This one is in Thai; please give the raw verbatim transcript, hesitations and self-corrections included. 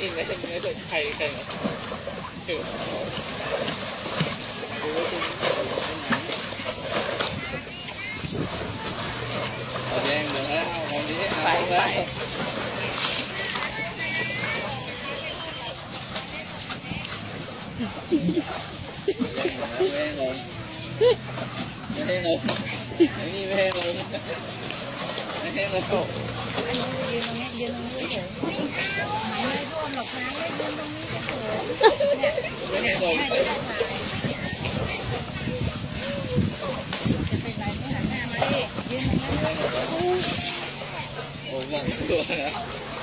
นี่ไม่ใช่ไม่ใช่ใครใครเหรอเชื่อดูว่าคุณเอาแดงเหลืองแล้วมองนี้ไปไปไม่ให้ลงไม่ให้ลงไอ้นี่ไม่ให้ลงไม่ให้ลงอันนี้ยืนตรงนี้ยืนตรงนี้เฉยไม่ไม่ร่วมหรอกนะไม่ยืนตรงนี้เฉยเนี่ยไม่ให้ลงจะเป็นไรไม่หันหน้ามาดิยืนตรงนั้นเลยโอ้โหมันตัวนะ